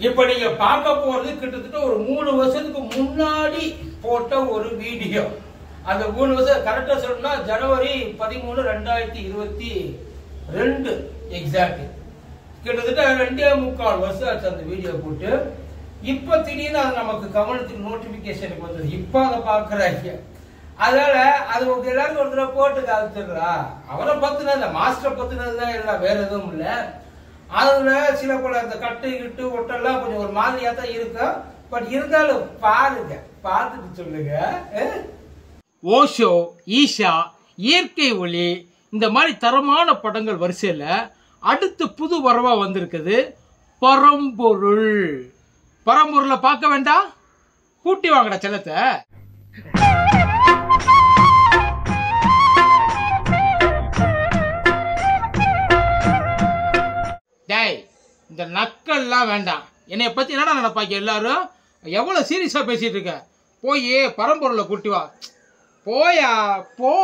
இப்ப நீங்க பார்க்க போறது கிட்டத்தட்ட ஒரு 3 வருஷத்துக்கு முன்னாடி போட்ட ஒரு வீடியோ. அந்த 3 வருஷம் கரெக்டா சொல்லணும்னா ஜனவரி 13, 2022 எக்ஸாக்ட். கிட்டத்தட்ட 2.25 வருஷம் ஆச்சு அந்த வீடியோ போட்டு. இப்ப திடீர்னு அது நமக்கு கவனத்துக்கு நோட்டிபிகேஷனுக்கு வந்தது. இப்ப அதை பாக்குறாங்க. அதனால அது எல்லாரும் ஒரு தடவை போட்டு காத்துக்கிறா. அவரை பத்தின அந்த மாஸ்டர் பத்தினதுதான் எல்லாம், வேற எதுவும் இல்ல. அதுல சில பல அந்த கட்டு கிட்டு ஒட்டெல்லாம் கொஞ்சம் ஒரு மாதிரியா தான் இருக்கும். பட் இருந்தாலும் பாருங்க, பார்த்துட்டு சொல்லுங்க. ஓஷோ, ஈஷா, இயற்கை ஒளி, இந்த மாதிரி தரமான படங்கள் வரிசையில் அடுத்து புது வரவா வந்திருக்குது பரம்பொருள். பரம்பொருளை பார்க்க வேண்டாம், கூட்டி வாங்கடா செல்லத்தை. டேய், இந்த நக்கல்லாம் வேண்டாம். என்னைய பத்தி என்னடா நினைப்பாங்க எல்லாரும்? எவ்வளவு சீரியஸா பேசிட்டு இருக்க? போய் பரம்பொருளை கூட்டி வா. போயா போ.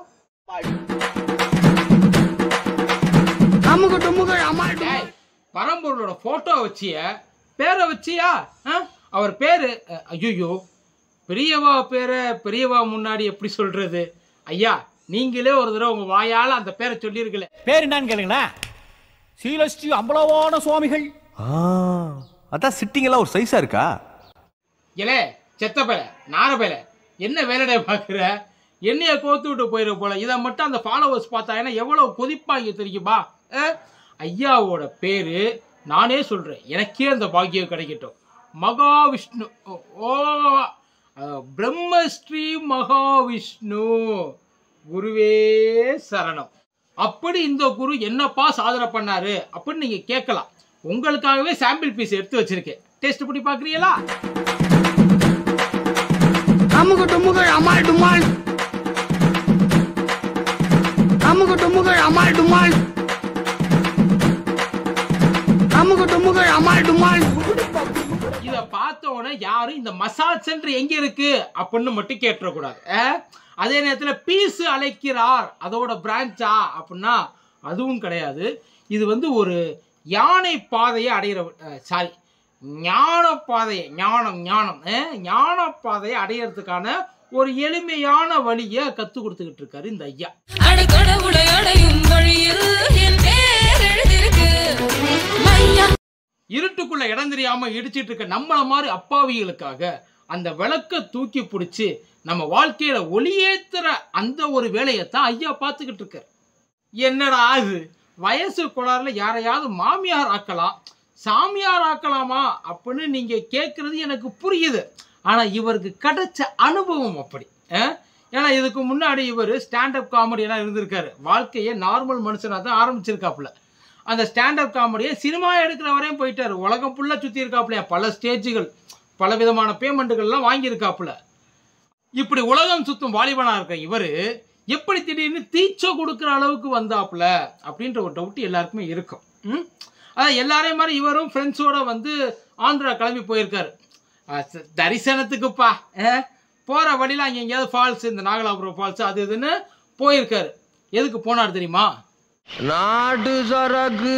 பரம்பொருளோட போட்டோ வச்சிய, பேரை வச்சியா? அவர் பேரு ஐயோ, பெரியவா பேரை பெரியவா முன்னாடி எப்படி சொல்றது? ஐயா, நீங்களே ஒரு தடவை உங்க வாயால அந்த பேரை சொல்லிருக்கல. பேர் என்னன்னு கேளுங்களா? சீலஸ்ரீ அம்பலவான சுவாமிகள். அதான் சிட்டிங் எல்லாம் ஒரு சைஸா இருக்கா? ஏலே செத்த பேல, நார பேல, என்ன வேலையை பாக்குற? என்னைய கோத்து விட்டு போயிரு போல. இதை மட்டும் அந்த ஃபாலோவர்ஸ் பார்த்தாங்கன்னா எவ்வளவு கொதிப்பாங்க தெரியுமா? ஐயாவோட பேரு நானே சொல்றேன், எனக்கே அந்த பாக்கியம் கிடைக்கட்டும். மகாவிஷ்ணு, பிரம்மஸ்ரீ மகாவிஷ்ணு குருவே சரணம். அப்படி இந்த குரு என்னப்பா சாதனை பண்ணாரு அப்படின்னு நீங்க கேட்கலாம். உங்களுக்காகவே சாம்பிள் பீஸ் எடுத்து வச்சிருக்கேன். டேஸ்ட் பண்ணி பாக்குறீங்களா? இத பார்த்த உடனே யாரும் இந்த மசாஜ் சென்டர் எங்க இருக்கு அப்படின்னு மட்டும் கேட்டக்கூடாது. அதே நேரத்தில் பீஸ் அழைக்கிறார், அதோட பிரான்ச்சா அப்படின்னா அதுவும் கிடையாது. இது வந்து ஒரு யானை பாதையை அடைகிற, சாரி, ஞான பாதையை, ஞான பாதையை அடையிறதுக்கான ஒரு எளிமையான வழியை கத்து கொடுத்துக்கிட்டு இருக்காரு இந்த ஐயா. இருட்டுக்குள்ள இடம் தெரியாம இடிச்சிட்டு இருக்க நம்மள மாதிரி அப்பாவிகளுக்காக அந்த விளக்க தூக்கி பிடிச்சி நம்ம வாழ்க்கையில ஒளியேத்துற அந்த ஒரு வேலையத்தான் ஐயா பார்த்துக்கிட்டு இருக்காரு. என்னடா அது, வயசு கோளாறுல யாரையாவது மாமியார் ஆக்கலாம், சாமியார் ஆக்கலாமா அப்படின்னு நீங்க கேட்கறது எனக்கு புரியுது. ஆனா இவருக்கு கிடைச்ச அனுபவம் அப்படி. ஏன்னா இதுக்கு முன்னாடி இவர் ஸ்டாண்டப் காமெடி எல்லாம் இருந்திருக்காரு. வாழ்க்கையை நார்மல் மனுஷனா தான் ஆரம்பிச்சிருக்காப்புல. அந்த ஸ்டாண்டப் காமெடியை சினிமா எடுக்கிற வரையும் போயிட்டாரு. உலகம் ஃபுல்லா சுத்தி இருக்காப்புல, பல ஸ்டேஜுகள், பல விதமான பேமெண்ட்டுகள்லாம் வாங்கியிருக்காப்புல. இப்படி உலகம் சுத்தும் வாலிபனா இருக்க இவரு எப்படி திடீர்னு தீச்ச கொடுக்குற அளவுக்கு வந்தாப்புல அப்படின்ற ஒரு டவுட் எல்லாருக்குமே இருக்கும். அதான் எல்லாரையும் மாதிரி இவரும் ஃப்ரெண்ட்ஸோட வந்து ஆந்திரா கிளம்பி போயிருக்காரு தரிசனத்துக்குப்பா. போற வழியில அங்க எங்கேயாவது ஃபால்ஸ், இந்த நாகலாபுரம் ஃபால்ஸ் அது இதுன்னு போயிருக்காரு. எதுக்கு போனார் தெரியுமா? நாடு சரகு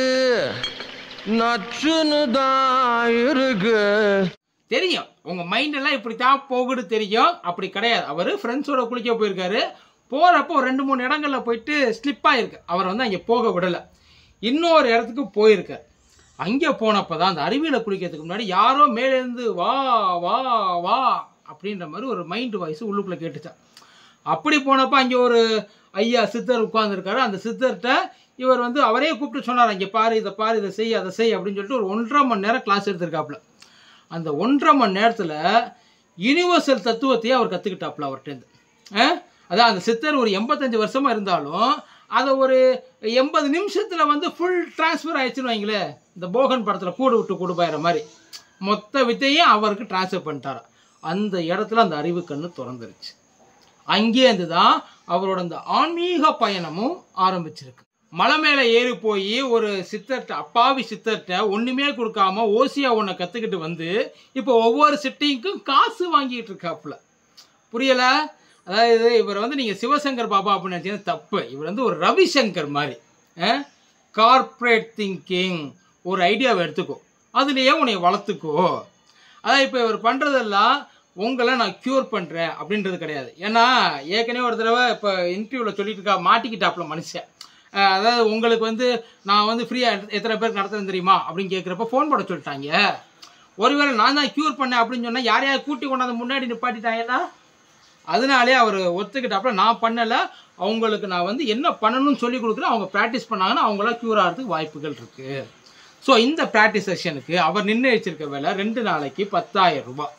நச்சுன்னு தான் இருக்கு. தெரியும், உங்க மைண்ட் எல்லாம் இப்படித்தான் போகுது தெரியும். அப்படி கிடையாது. அவரு ஃப்ரெண்ட்ஸோட குளிக்க போயிருக்காரு. போறப்போ 2-3 இடங்கள்ல போயிட்டு ஸ்லிப் ஆயிருக்கு. அவர் வந்து அங்கே போக விடல. இன்னொரு இடத்துக்கு போயிருக்காரு. அங்கே போனப்பதான் அந்த அருவியில குளிக்கிறதுக்கு முன்னாடி யாரோ மேலேருந்து வா வா வா அப்படின்ற மாதிரி ஒரு மைண்ட் வாய்ஸ் உள்ளுக்குள்ள கேட்டுச்சான். அப்படி போனப்ப அங்கே ஒரு ஐயா சித்தர் உட்கார்ந்துருக்காரு. அந்த சித்தர்கிட்ட இவர் வந்து அவரே கூப்பிட்டு சொன்னார், இங்கே பாரு, இதை பாரு, இதை செய், அதை செய் அப்படின்னு சொல்லிட்டு ஒரு 1.5 மணி நேரம் கிளாஸ் எடுத்திருக்காப்புல. அந்த 1.5 மணி நேரத்தில் யூனிவர்சல் தத்துவத்தையே அவர் கற்றுக்கிட்டாப்புல அவர்கிட்டருந்து. அதான் அந்த சித்தர் ஒரு 85 வருஷமா இருந்தாலும் அதை ஒரு 80 நிமிஷத்தில் வந்து ஃபுல் டிரான்ஸ்ஃபர் ஆயிடுச்சுன்னு வைங்களேன். இந்த போகன் படத்தில் கூடு விட்டு கூடுபாயிற மாதிரி மொத்த வித்தையும் அவருக்கு டிரான்ஸ்ஃபர் பண்ணிட்டாரா. அந்த இடத்துல அந்த அறிவு கண்ணு திறந்துருச்சு. அங்கேருந்து தான் அவரோட அந்த ஆன்மீக பயணமும் ஆரம்பிச்சிருக்கு. மலை மேலே ஏறி போய் ஒரு சித்தர்கிட்ட, அப்பாவி சித்தர்கிட்ட ஒன்றுமே கொடுக்காம ஓசியா ஒன்றை கற்றுக்கிட்டு வந்து இப்போ ஒவ்வொரு சிட்டிங்க்கும் காசு வாங்கிட்டு இருக்காப்புல. புரியலை? அதாவது இவர் வந்து நீங்கள் சிவசங்கர் பாபா அப்படின்னு நினச்சிங்கன்னா தப்பு. இவர் வந்து ஒரு ரவிசங்கர் மாதிரி. கார்ப்பரேட் திங்கிங் ஒரு ஐடியாவை எடுத்துக்கோ. அதுலேயே உன்னை வளர்த்துக்கோ. அதான் இப்போ இவர் பண்ணுறதெல்லாம் உங்களை நான் க்யூர் பண்ணுறேன் அப்படின்றது கிடையாது. ஏன்னா ஏற்கனவே ஒரு தடவை இப்போ இன்டர்வியூவில் சொல்லிட்டு இருக்கா, மாட்டிக்கிட்டாப்புல மனுஷன். அதாவது உங்களுக்கு வந்து நான் வந்து ஃப்ரீயாக எத்தனை பேருக்கு நடத்துறேன்னு தெரியுமா அப்படின்னு கேட்குறப்ப ஃபோன் போட சொல்லிட்டாங்க. ஒருவேளை நான் தான் க்யூர் பண்ணேன் அப்படின்னு சொன்னால் யாரையாவது கூட்டி கொண்டாந்து முன்னாடி நிப்பாட்டிட்டாங்கன்னா அதனாலே அவர் ஒத்துக்கிட்டாப்புல நான் பண்ணலை, அவங்களுக்கு நான் வந்து என்ன பண்ணணும்னு சொல்லி கொடுக்குறேன், அவங்க ப்ராக்டிஸ் பண்ணாங்கன்னா அவங்களாம் க்யூர் ஆகிறதுக்கு வாய்ப்புகள் இருக்குது. ஸோ இந்த ப்ராக்டிஸ் செஷனுக்கு அவர் நிர்ணயிச்சிருக்க வேலை 2 நாளைக்கு 10,000 ரூபாய்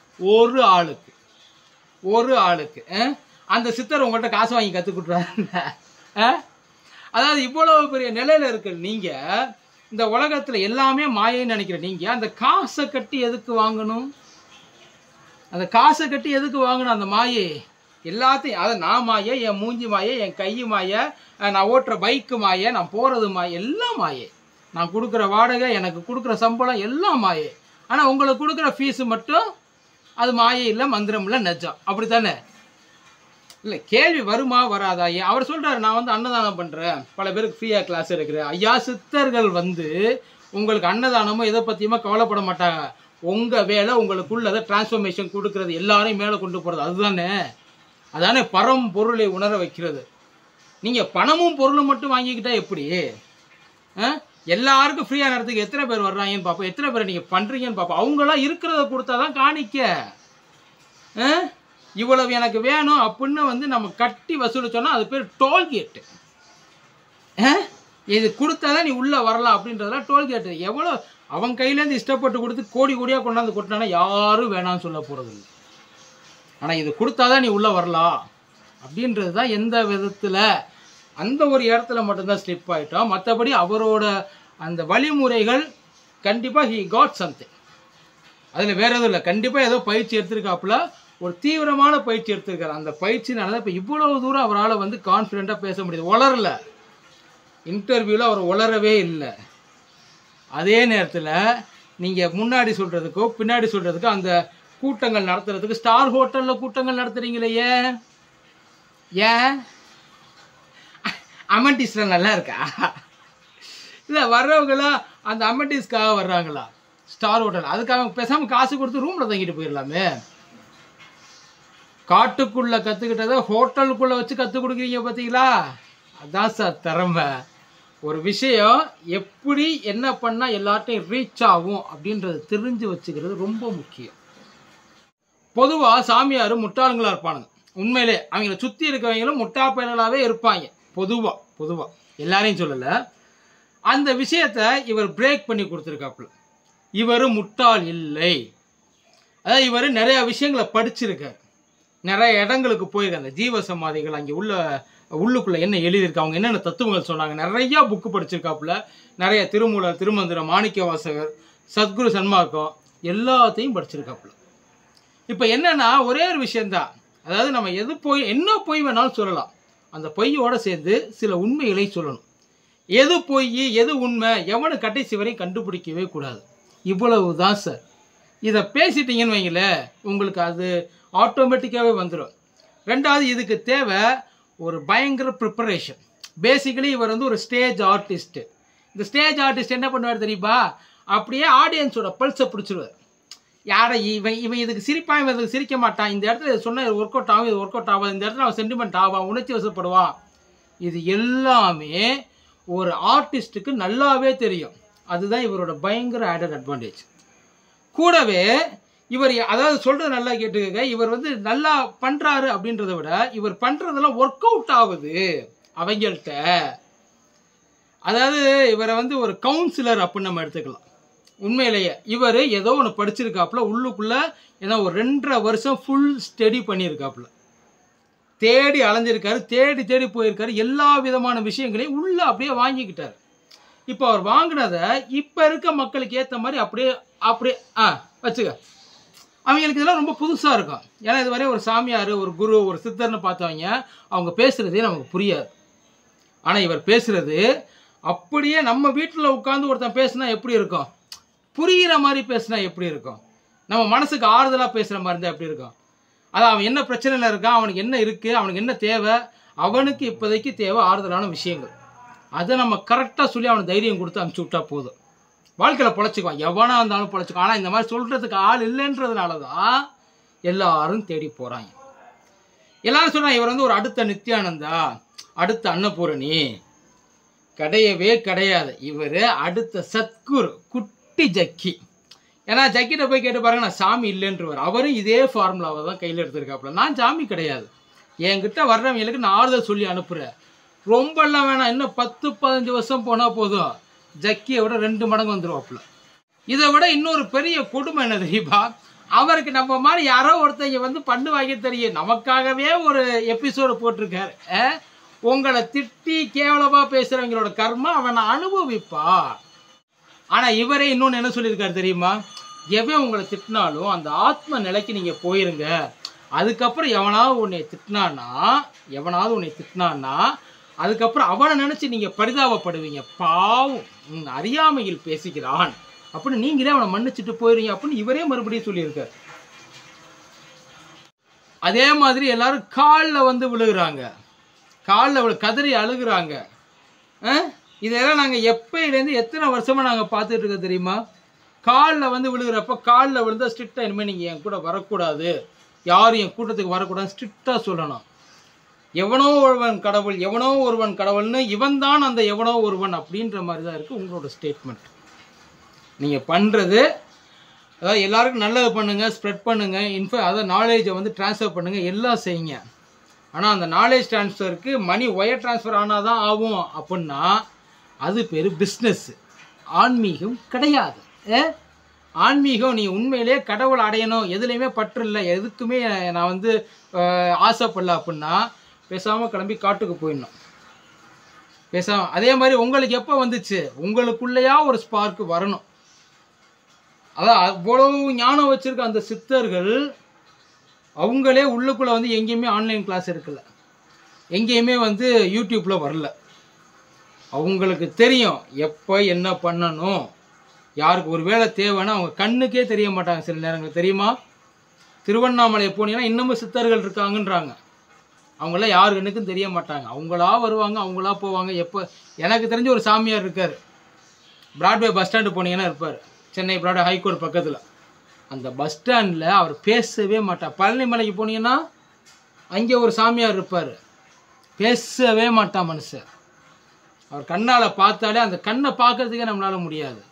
ஒரு ஆளுக்கு. அந்த சித்தர் உங்கள்கிட்ட காசு வாங்கி கற்றுக் கொடுக்குறாங்க. அதாவது இவ்வளவு பெரிய நிலையில் இருக்க நீங்கள், இந்த உலகத்தில் எல்லாமே மாயைன்னு நினைக்கிற நீங்கள் அந்த காசை கட்டி எதுக்கு வாங்கணும்? அந்த காசை கட்டி எதுக்கு வாங்கணும்? அந்த மாயை எல்லாத்தையும், அதை நான் மாயை, என் மூஞ்சி மாயை, என் கை மாயை, நான் ஓட்டுற பைக்கு மாயை, நான் போகிறது மாயை, எல்லாம் மாயை. நான் கொடுக்குற வாடகை, எனக்கு கொடுக்குற சம்பளம் எல்லாம் மாயை. ஆனால் உங்களுக்கு கொடுக்குற ஃபீஸு மட்டும் அது மாயை இல்லை, மந்திரம் இல்லை, நெஜம். அப்படி தானே? இல்லை, கேள்வி வருமா வராதா? அவர் சொல்கிறார் நான் வந்து அன்னதானம் பண்ணுறேன், பல பேருக்கு ஃப்ரீயாக கிளாஸ் எடுக்கிறேன். ஐயா, சித்தர்கள் வந்து உங்களுக்கு அன்னதானமும் எதை பற்றியுமா கவலைப்பட மாட்டாங்க. உங்கள் வேலை உங்களுக்குள்ளதை டிரான்ஸ்ஃபர்மேஷன் கொடுக்கறது, எல்லாரையும் மேலே கொண்டு போகிறது. அதானே பரம் பொருளை உணர வைக்கிறது. நீங்கள் பணமும் பொருளும் மட்டும் வாங்கிக்கிட்டா எப்படி? எல்லாருக்கும் ஃப்ரீயாக நடத்துக்கு எத்தனை பேர் வர்றாங்கன்னு பார்ப்போம், எத்தனை பேர் நீங்கள் பண்ணுறீங்கன்னு பார்ப்போம். அவங்களாம் இருக்கிறத கொடுத்தா தான் காணிக்க. இவ்வளவு எனக்கு வேணும் அப்படின்னு வந்து நம்ம கட்டி வசூலிச்சோன்னா அது பேர் டோல்கேட்டு. இது கொடுத்தா தான் நீ உள்ளே வரலாம் அப்படின்றதெல்லாம் டோல்கேட்டு. எவ்வளோ அவன் கையிலேருந்து இஷ்டப்பட்டு கொடுத்து கோடி கோடியாக கொண்டாந்து கொட்டினானா யாரும் வேணாம்னு சொல்ல போகிறது இல்லை. ஆனால் இது கொடுத்தா தான் நீ உள்ளே வரலாம் அப்படின்றது தான் எந்த விதத்தில் அந்த ஒரு இடத்துல மட்டும்தான் ஸ்லிப் ஆகிட்டோம். மற்றபடி அவரோட அந்த வழிமுறைகள் கண்டிப்பாக ஹி காட் சம்திங். அதில் வேறு எதுவும் இல்லை. கண்டிப்பாக ஏதோ பயிற்சி எடுத்திருக்காப்புல, ஒரு தீவிரமான பயிற்சி எடுத்திருக்காரு. அந்த பயிற்சினால தான் இப்போ இவ்வளவு தூரம் அவரால் வந்து கான்ஃபிடெண்ட்டாக பேச முடியுது. வளரல, இன்டர்வியூவில் அவர் வளரவே இல்லை. அதே நேரத்தில் நீங்கள் முன்னாடி சொல்கிறதுக்கோ பின்னாடி சொல்கிறதுக்கோ அந்த கூட்டங்கள் நடத்துறதுக்கு ஸ்டார் ஹோட்டலில் கூட்டங்கள் நடத்துகிறீங்களே, ஏன் அமெண்டிஸ்லாம் நல்லா இருக்கா? இல்லை, வர்றவங்களா அந்த அமெண்டிஸ்க்காக வர்றாங்களா ஸ்டார் ஹோட்டல்? அதுக்காக பேசாமல் காசு கொடுத்து ரூமில் தங்கிட்டு போயிடலாமே. காட்டுக்குள்ளே கற்றுக்கிட்டதை ஹோட்டலுக்குள்ளே வச்சு கற்றுக் கொடுக்குறீங்க பார்த்தீங்களா? அதான் சார் திறமை. ஒரு விஷயம் எப்படி என்ன பண்ணால் எல்லார்ட்டையும் ரீச் ஆகும் அப்படின்றது தெரிஞ்சு வச்சுக்கிறது ரொம்ப முக்கியம். பொதுவாக சாமியார் முட்டாளுங்களாக இருப்பானுங்க. உண்மையிலே அவங்கள சுற்றி இருக்கவங்களும் முட்டா பயல்களாகவே இருப்பாங்க. பொதுவாக எல்லாரையும் சொல்லலை. அந்த விஷயத்தை இவர் பிரேக் பண்ணி கொடுத்துருக்காப்புல. இவர் முட்டாள் இல்லை. அதாவது இவர் நிறைய விஷயங்களை படிச்சிருக்கார், நிறைய இடங்களுக்கு போயிருக்காரு. அந்த ஜீவ சமாதிகள் அங்கே உள்ளுக்குள்ளே என்ன எழுதியிருக்கு, அவங்க என்னென்ன தத்துவங்கள் சொன்னாங்க, நிறையா புக்கு படிச்சிருக்காப்புல. நிறைய திருமூலர், திருமந்திரம், மாணிக்க வாசகர், சத்குரு சன்மார்க்கம் எல்லாத்தையும் படிச்சிருக்காப்புல. இப்போ என்னன்னா ஒரே ஒரு விஷயந்தான், அதாவது நம்ம என்ன பொய் வேணாலும் சொல்லலாம், அந்த பொய்யோடு சேர்ந்து சில உண்மைகளை சொல்லணும். எது பொய் எது உண்மை எவனு கடைசி வரையும் கண்டுபிடிக்கவே கூடாது. இவ்வளவு தான் சார். இதை பேசிட்டீங்கன்னு வைங்களேன், உங்களுக்கு அது ஆட்டோமேட்டிக்காகவே வந்துடும். ரெண்டாவது, இதுக்கு தேவை ஒரு பயங்கர ப்ரிப்பரேஷன். பேசிக்கலி இவர் வந்து ஒரு ஸ்டேஜ் ஆர்டிஸ்ட்டு. இந்த ஸ்டேஜ் ஆர்டிஸ்ட் என்ன பண்ணுவார் தெரியுமா? அப்படியே ஆடியன்ஸோட பல்ஸை பிடிச்சிருவார். யாரை இவன் இதுக்கு சிரிப்பான், இவன் இதுக்கு சிரிக்க மாட்டான், இந்த இடத்துல சொன்னால் இது ஒர்க் அவுட் ஆகும், இது ஒர்க் அவுட் ஆகும், இந்த இடத்துல அவன் சென்டிமெண்ட் ஆவான், உணர்ச்சி வசப்படுவான். இது எல்லாமே ஒரு ஆர்டிஸ்ட்டுக்கு நல்லாவே தெரியும். அதுதான் இவரோட பயங்கர ஆடட் அட்வான்டேஜ். கூடவே இவர் அதாவது சொல்கிறது நல்லா கேட்டுக்க, இவர் வந்து நல்லா பண்ணுறாரு அப்படின்றத விட இவர் பண்ணுறதெல்லாம் ஒர்க் அவுட் ஆகுது அவங்கள்ட்ட. அதாவது இவரை வந்து ஒரு கவுன்சிலர் அப்படின்னு நம்ம எடுத்துக்கலாம். உண்மையிலேயே இவர் ஏதோ ஒன்று படிச்சிருக்காப்புல, உள்ளுக்குள்ளே ஏன்னா ஒரு 2.5 வருஷம் ஃபுல் ஸ்டடி பண்ணியிருக்காப்புல, தேடி அலைஞ்சிருக்காரு, தேடி போயிருக்காரு, எல்லா விதமான விஷயங்களையும் உள்ளே அப்படியே வாங்கிக்கிட்டார். இப்போ அவர் வாங்கினதை இப்போ இருக்க மக்களுக்கு ஏற்ற மாதிரி அப்படியே வச்சுக்க, அவங்களுக்கு இதெல்லாம் ரொம்ப புதுசாக இருக்கும். ஏன்னா இதுவரை ஒரு சாமியார், ஒரு குரு, ஒரு சித்தர்னு பார்த்தவங்க அவங்க பேசுகிறதே நமக்கு புரியாது. ஆனால் இவர் பேசுகிறது அப்படியே நம்ம வீட்டில் உட்காந்து ஒருத்தன் பேசுனா எப்படி இருக்கும், புரிகிற மாதிரி பேசுனா எப்படி இருக்கும், நம்ம மனசுக்கு ஆறுதலாக பேசுகிற மாதிரி இருந்தால் எப்படி இருக்கும். அது அவன் என்ன பிரச்சனையில் இருக்கான், அவனுக்கு என்ன இருக்குது, அவனுக்கு என்ன தேவை, அவனுக்கு இப்போதைக்கு தேவை ஆறுதலான விஷயங்கள். அதை நம்ம கரெக்டாக சொல்லி அவனுக்கு தைரியம் கொடுத்து அனுப்பிச்சி விட்டா போதும். வாழ்க்கையில் பொழைச்சிக்குவான், எவனா இருந்தாலும் பொழைச்சிக்குவான். ஆனால் இந்த மாதிரி சொல்கிறதுக்கு ஆள் இல்லைன்றதுனால தான் எல்லாரும் தேடி போகிறாங்க. எல்லாரும் சொன்னா இவர் வந்து ஒரு அடுத்த நித்யானந்தா, அடுத்த அன்னபூரணி. கிடையவே கிடையாது. இவர் அடுத்த சத்குரு, குட்டி ஜக்கி. ஏன்னா ஜக்கிட்ட போய் கேட்டு பாருங்க, நான் சாமி இல்லைன்றவர். அவரும் இதே ஃபார்முலாவை தான் கையில் எடுத்திருக்காப்புல. நான் சாமி கிடையாது, என்கிட்ட வர்றவங்களுக்கு நான் ஆறுதல் சொல்லி அனுப்புகிறேன். ரொம்பலாம் வேணாம், இன்னும் 10-15 வருஷம் போனால் போதும், ஜக்கியை விட 2 மடங்கு வந்துடுவாப்புல. இதை விட இன்னொரு பெரிய கொடுமை என்ன தெரியுமா, அவருக்கு நம்ம மாதிரி யாரோ ஒருத்தங்க வந்து பண்ணுவாங்க தெரியும். நமக்காகவே ஒரு எபிசோடு போட்டிருக்காரு. உங்களை திட்டி கேவலமாக பேசுகிறவங்களோட கர்மா அவனை அனுபவிப்பா. ஆனால் இவரே இன்னொன்று என்ன சொல்லியிருக்காரு தெரியுமா, எவன் உங்களை திட்டினாலும் அந்த ஆத்ம நிலைக்கு நீங்கள் போயிருங்க. அதுக்கப்புறம் எவனாவது உன்னை திட்டினான்னா அதுக்கப்புறம் அவனை நினச்சி நீங்கள் பரிதாபப்படுவீங்க. பாவம், அறியாமையில் பேசுகிறான் அப்படின்னு நீங்களே அவனை மன்னிச்சுட்டு போயிருங்க அப்படின்னு இவரே மறுபடியும் சொல்லியிருக்காரு. அதே மாதிரி எல்லாரும் காலில் வந்து விழுகிறாங்க, காலில் கதறி அழுகிறாங்க. இதெல்லாம் நாங்கள் எப்பயிலேருந்து எத்தனை வருஷமாக நாங்கள் பார்த்துட்டு இருக்கோம் தெரியுமா. காலில் வந்து விழுகிறப்ப காலில் விழுந்தால் ஸ்ட்ரிக்டாக இனிமேல் நீங்கள் என் கூட வரக்கூடாது, யாரும் என் கூட்டத்துக்கு வரக்கூடாது ஸ்ட்ரிக்டாக சொல்லணும். எவனோ ஒருவன் கடவுள்னு இவன் தான் அந்த எவனோ ஒருவன் அப்படின்ற மாதிரி தான் இருக்குது உங்களோட ஸ்டேட்மெண்ட். நீங்கள் பண்ணுறது அதாவது எல்லாருக்கும் நல்லது பண்ணுங்கள், ஸ்ப்ரெட் பண்ணுங்கள், அதாவது நாலேஜை வந்து ட்ரான்ஸ்ஃபர் பண்ணுங்கள், எல்லாம் செய்யுங்க. ஆனால் அந்த நாலேஜ் ட்ரான்ஸ்ஃபருக்கு மணி ஒயர் ட்ரான்ஸ்ஃபர் ஆனால் தான் ஆகும் அப்படின்னா அது பேர் பிஸ்னஸ். ஆன்மீகம் கிடையாது. ஆன்மீகம் நீ உண்மையிலே கடவுள் அடையணும், எதுலேயுமே பற்று இல்லை, எதுக்குமே நான் வந்து ஆசைப்படல அப்படின்னா பேசாமல் கிளம்பி காட்டுக்கு போயிடணும். பேசாமல் அதே மாதிரி உங்களுக்கு எப்போ வந்துச்சு, உங்களுக்குள்ளேயா ஒரு ஸ்பார்க்கு வரணும். அதான் அவ்வளவு ஞானம் வச்சுருக்க அந்த சித்தர்கள் அவங்களே உள்ளுக்குள்ளே வந்து எங்கேயுமே ஆன்லைன் கிளாஸ் இருக்குல்ல, எங்கேயுமே வந்து யூடியூப்பில் வரல. அவங்களுக்கு தெரியும் எப்போ என்ன பண்ணணும், யாருக்கு ஒரு வேலை தேவைன்னா அவங்க கண்ணுக்கே தெரிய மாட்டாங்க சில நேரங்கள் தெரியுமா. திருவண்ணாமலை போனீங்கன்னா இன்னமும் சித்தர்கள் இருக்காங்கன்றாங்க. அவங்களாம் யார் கண்ணுக்கும் தெரிய மாட்டாங்க, அவங்களா வருவாங்க, அவங்களா போவாங்க. எப்போ எனக்கு தெரிஞ்ச ஒரு சாமியார் இருக்கார், பிராட்வே பஸ் ஸ்டாண்டு போனீங்கன்னா இருப்பார், சென்னை பிராட்வே ஹைகோர்ட் பக்கத்தில். அந்த பஸ் ஸ்டாண்டில் அவர் பேசவே மாட்டார். பழனி மலைக்கு போனீங்கன்னா அங்கே ஒரு சாமியார் இருப்பார், பேசவே மாட்டான் மனுஷன். அவர் கண்ணால் பார்த்தாலே அந்த கண்ணை பார்க்கறதுக்கே நம்மளால் முடியாது.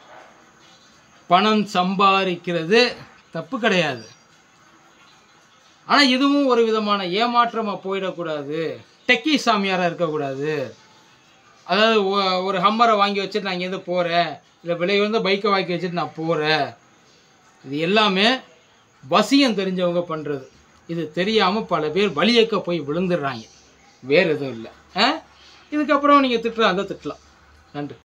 பணம் சம்பாதிக்கிறது தப்பு கிடையாது, ஆனால் இதுவும் ஒரு விதமான ஏமாற்றமாக போயிடக்கூடாது. டெக்கி சாமியாராக இருக்கக்கூடாது. அதாவது ஒரு ஹம்மரை வாங்கி வச்சுட்டு நான் இங்கேருந்து போகிறேன், இல்லை விலை வந்து பைக்கை வாங்கி வச்சுட்டு நான் போகிறேன். இது எல்லாமே வசியம் தெரிஞ்சவங்க பண்ணுறது. இது தெரியாமல் பல பேர் வலியக்க போய் விழுந்துடுறாங்க, வேறு எதுவும் இல்லை. இதுக்கப்புறம் நீங்கள் திட்டுறா இருந்தால் திட்டலாம். நன்றி.